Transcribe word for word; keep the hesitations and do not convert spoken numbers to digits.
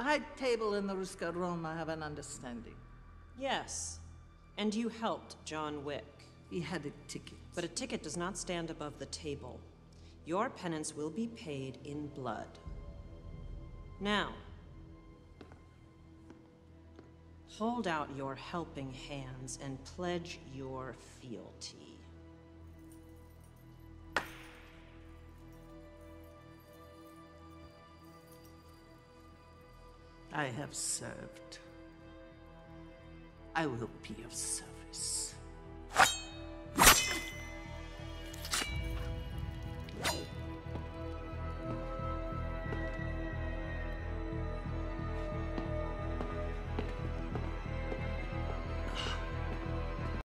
High Table and the Ruska Roma have an understanding. Yes. And you helped John Wick. He had a ticket. But a ticket does not stand above the table. Your penance will be paid in blood. Now, hold out your helping hands and pledge your fealty. I have served. I will be of service.